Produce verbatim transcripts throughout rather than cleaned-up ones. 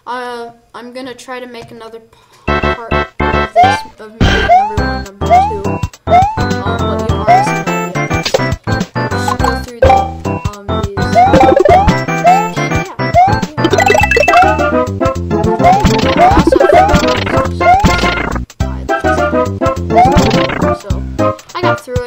Uh, I'm gonna try to make another part of this of me being number one, number two. Um, but you've already seen all the others. Just go through the um these. And yeah, I also so I got through it.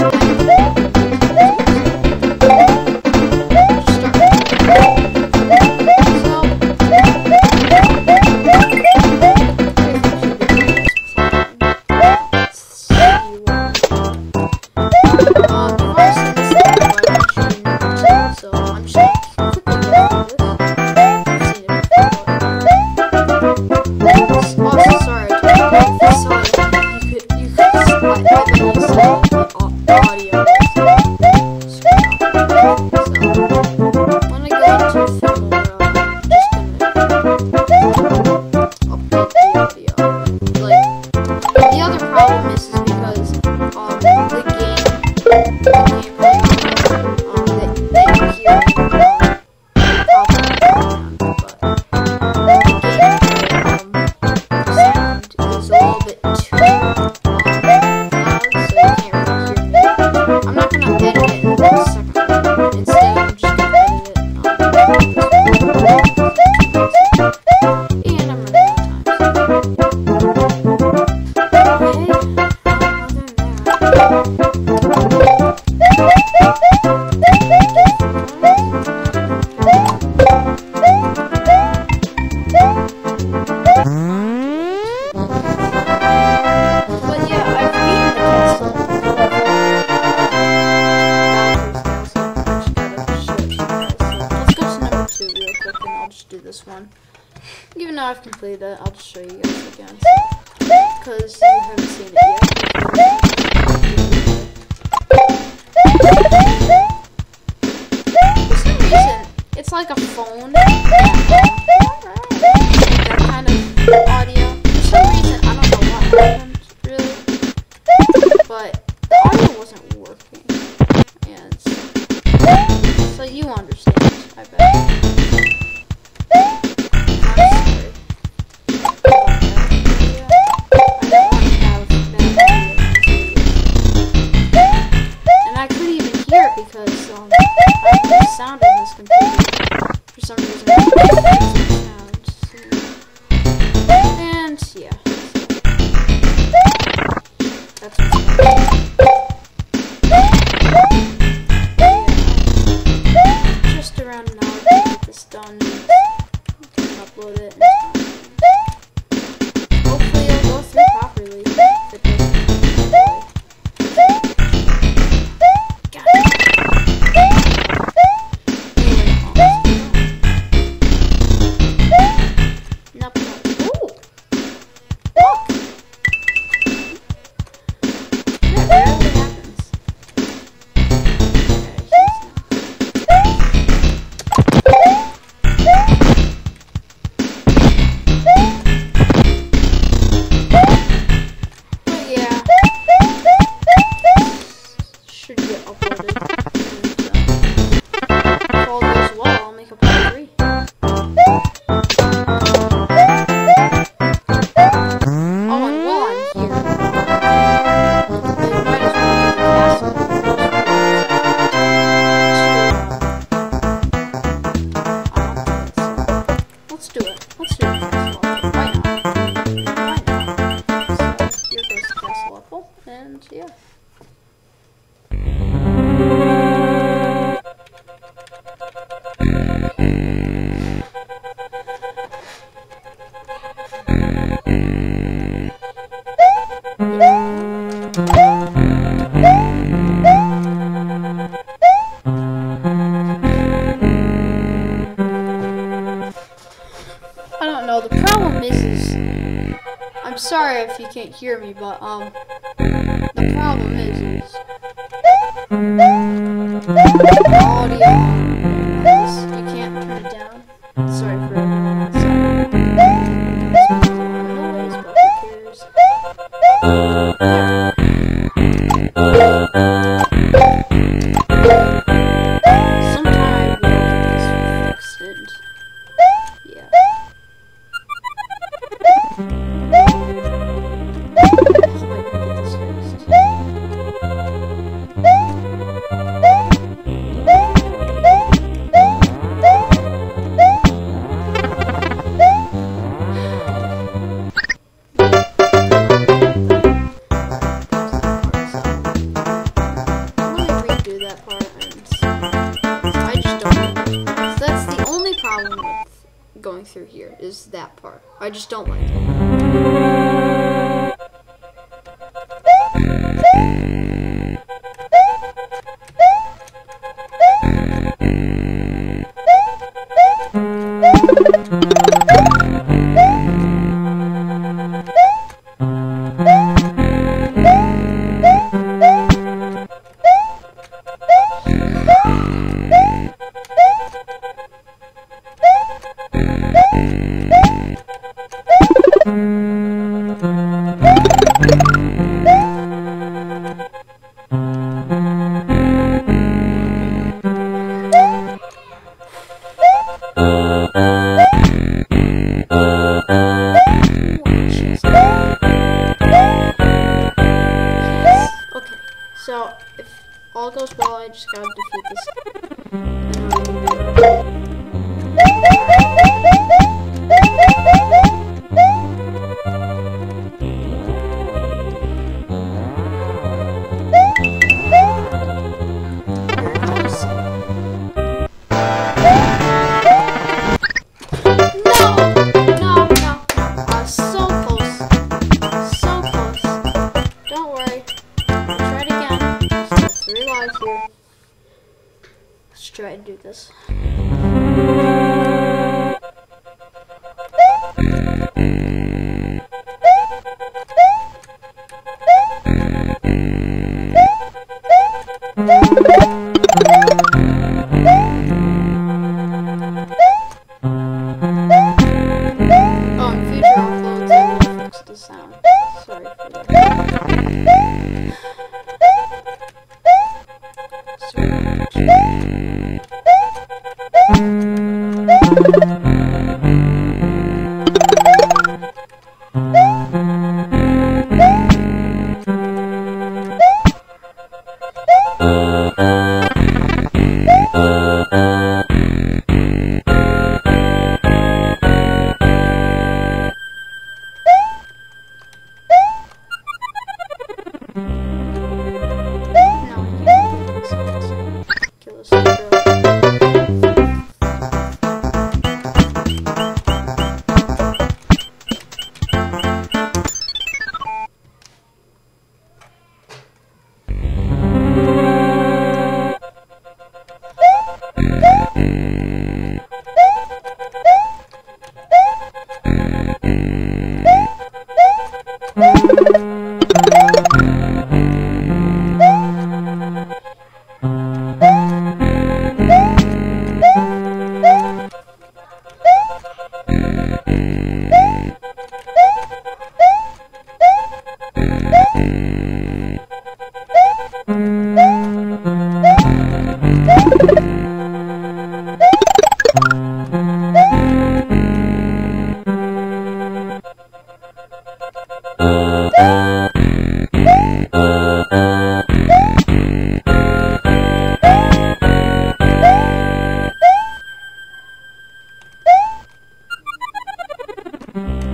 Even though I've completed it, I'll just show you guys again, because you haven't seen it yet. For some reason, it's like a phone, that kind of audio. For some reason, I don't know what happened, really, but the audio wasn't working, and so you understand, I bet. Because um, I have no sound on this computer for some reason. And yeah, that's what's going on. Just around an hour to get this done. You can upload it. Hopefully it'll go through properly. If it doesn't. And yeah. I don't know, the problem is, is I'm sorry if you can't hear me, but um the problem is is the audio is, you can't turn it down. Sorry for everyone outside. It's making a lot of noise, but who cares? Sometime we'll get this fixed, and yeah. going through here is that part. I just don't like it. So, if all goes well, I just gotta defeat this. No, no, no. I was so close. So close. Don't worry. Try it again. Three lives here. Let's try and do this. Oh, in future uploads I will fix the sound. Sorry for that. Mm-hmm.